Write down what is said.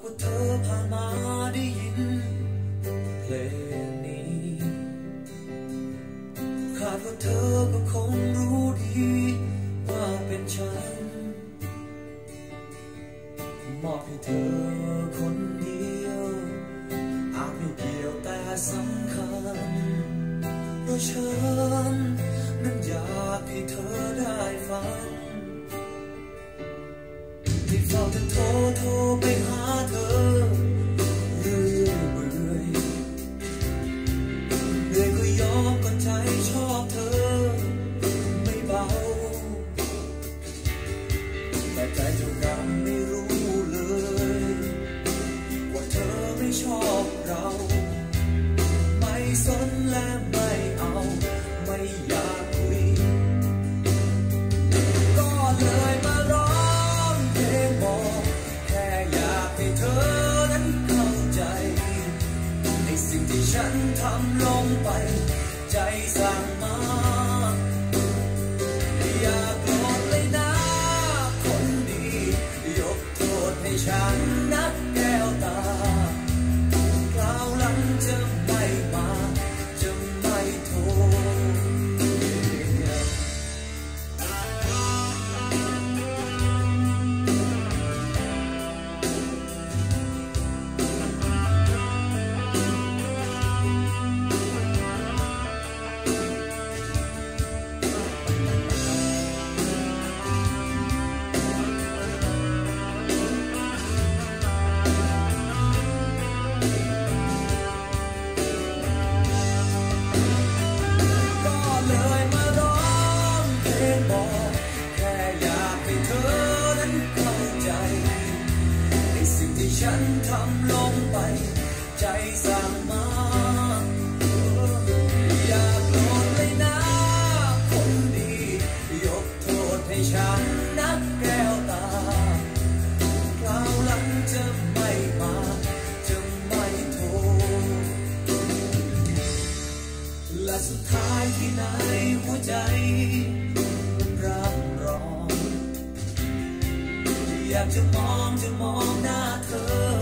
ว่าเธอผ่านมาได้ยินเพลงนี้คาดว่าเธอก็คงรู้ดีว่าเป็นฉันมอบให้เธอคนเดียวอาจไม่เกี่ยวแต่สำคัญเพราะฉันนั้นอยากให้เธอได้ฟังที่เฝ้าจะโทรไปหาเธอเรื่อยก็ยอมก็ใจชอบเธอไม่เบาแต่ใจเจ้ากรรมไม่รู้เลยว่าเธอไม่ชอบเราไม่สนและไม่เอาไม่อยากคุยก็เลยมาร้องเพลงบอกแค่อยากให้เธอนั้นเข้าใจในสิ่งที่ฉันทำลงไปใจสั่งมาอย่าโกรธเลยนะคนดียกโทษให้ฉันนะแก้วตาคราวหลังจะไม่มาจะไม่โทษฉันทำลงไปใจสั่งมาอย่าโกรธเลยนะคนดียกโทษให้ฉันนะแก้วตาคราวหลังจะไม่มาจะไม่โทษและสุดท้ายที่ไหนหัวใจรับรองอยากจะมองหน้าเธอ